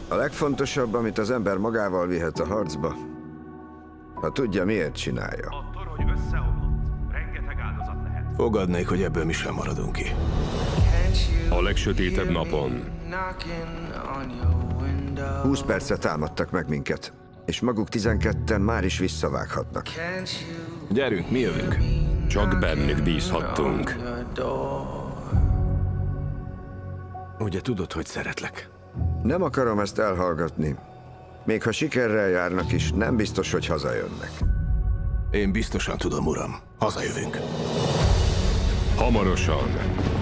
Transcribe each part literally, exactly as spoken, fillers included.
A legfontosabb, amit az ember magával vihet a harcba, ha tudja, miért csinálja. A torony összeomlott. Rengeteg áldozat lehet. Fogadnék, hogy ebből mi sem maradunk ki. A legsötétebb napon Húsz percre támadtak meg minket, és maguk tizenketten már is visszavághatnak. Gyerünk, mi jövünk. csak bennük bízhattunk. Ugye tudod, hogy szeretlek? Nem akarom ezt elhallgatni. Még ha sikerrel járnak is, nem biztos, hogy hazajönnek. Én biztosan tudom, uram. Hazajövünk. Hamarosan.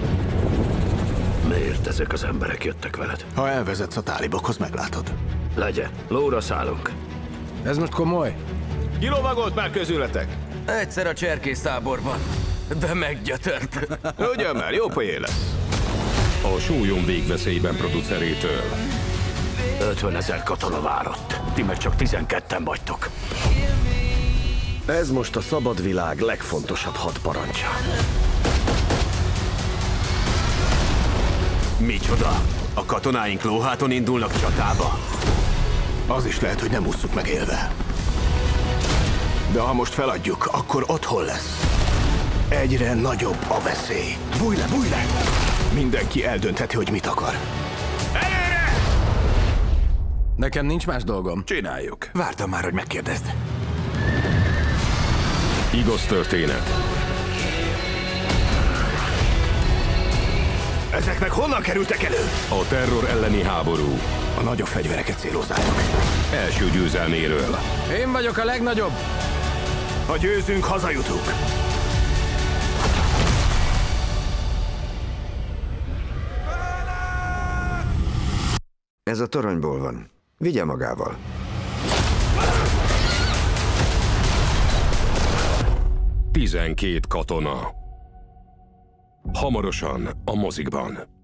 Miért ezek az emberek jöttek veled? Ha elvezetsz a tálibokhoz, meglátod. Legyen, lóra szállunk. Ez most komoly? Kilovagolt már közületek? Egyszer a cserkésztáborban, de meggyötört. Ugyan már, jó poén lesz. A Sólyom végveszélyben producerétől. ötvenezer katona várott. Ti meg csak tizenketten vagytok. Ez most a szabad világ legfontosabb hadparancsa. Micsoda? A katonáink lóháton indulnak csatába? Az is lehet, hogy nem ússzuk meg élve. De ha most feladjuk, akkor otthon lesz. Egyre nagyobb a veszély. Bújj le, bújj le! Mindenki eldöntheti, hogy mit akar. Előre! Nekem nincs más dolgom. Csináljuk. Vártam már, hogy megkérdezd. Igaz történet. Ezek meg honnan kerültek elő? A terror elleni háború A nagyobb fegyvereket célozzátok. első győzelméről. Én vagyok a legnagyobb. Ha győzünk, hazajutunk. Ez a toronyból van. Vigye magával. tizenkét katona. Hamarosan a mozikban.